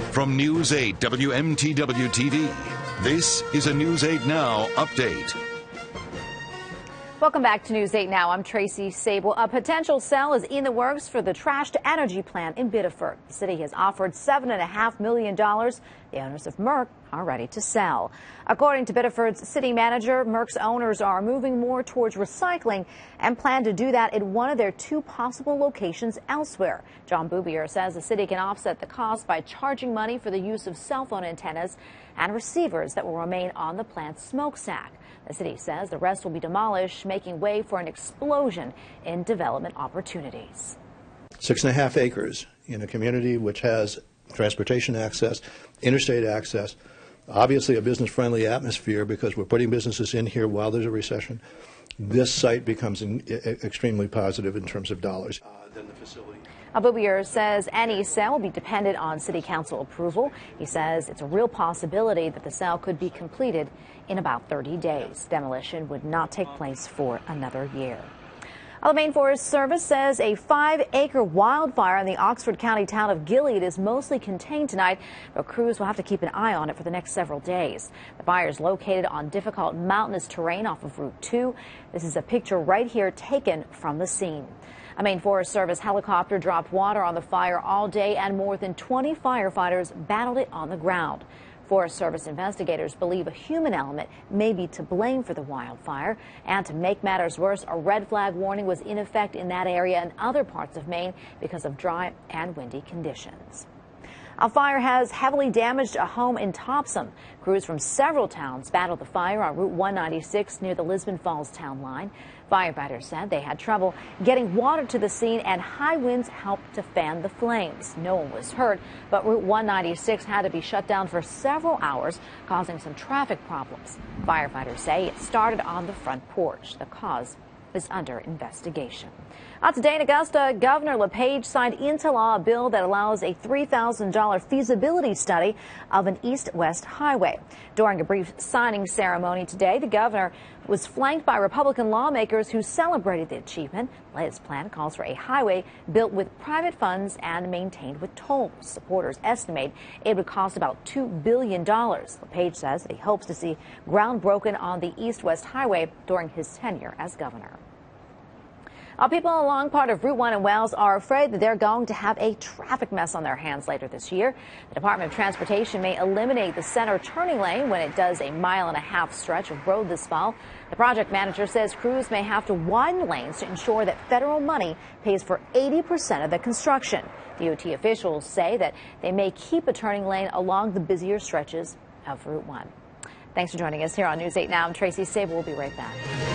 From News 8 WMTW-TV, this is a News 8 Now update. Welcome back to News 8 Now. I'm Tracy Sable. A potential sale is in the works for the trashed-to-energy plant in Biddeford. The city has offered $7.5 million. The owners of Merck are ready to sell. According to Biddeford's city manager, Merck's owners are moving more towards recycling and plan to do that in one of their two possible locations elsewhere. John Boubier says the city can offset the cost by charging money for the use of cell phone antennas and receivers that will remain on the plant's smokestack. The city says the rest will be demolished, making way for an explosion in development opportunities. 6.5 acres in a community which has transportation access, interstate access, obviously a business-friendly atmosphere because we're putting businesses in here while there's a recession. This site becomes extremely positive in terms of dollars. Then the facility. Boubier says any sale will be dependent on city council approval. He says it's a real possibility that the sale could be completed in about 30 days. Demolition would not take place for another year. The Maine Forest Service says a 5-acre wildfire in the Oxford County town of Gilead is mostly contained tonight, but crews will have to keep an eye on it for the next several days. The fire is located on difficult mountainous terrain off of Route 2. This is a picture right here taken from the scene. A Maine Forest Service helicopter dropped water on the fire all day, and more than 20 firefighters battled it on the ground. Forest Service investigators believe a human element may be to blame for the wildfire. And to make matters worse, a red flag warning was in effect in that area and other parts of Maine because of dry and windy conditions. A fire has heavily damaged a home in Topsom. Crews from several towns battled the fire on Route 196 near the Lisbon Falls town line. Firefighters said they had trouble getting water to the scene, and high winds helped to fan the flames. No one was hurt, but Route 196 had to be shut down for several hours, causing some traffic problems. Firefighters say it started on the front porch. The cause is under investigation. Today in Augusta, Governor LePage signed into law a bill that allows a $3,000 feasibility study of an east-west highway. During a brief signing ceremony today, the governor was flanked by Republican lawmakers who celebrated the achievement. The latest plan calls for a highway built with private funds and maintained with tolls. Supporters estimate it would cost about $2 billion. LePage says that he hopes to see ground broken on the east-west highway during his tenure as governor. People along part of Route 1 in Wells are afraid that they're going to have a traffic mess on their hands later this year. The Department of Transportation may eliminate the center turning lane when it does a 1.5-mile stretch of road this fall. The project manager says crews may have to widen lanes to ensure that federal money pays for 80% of the construction. DOT officials say that they may keep a turning lane along the busier stretches of Route 1. Thanks for joining us here on News 8 Now. I'm Tracy Sable. We'll be right back.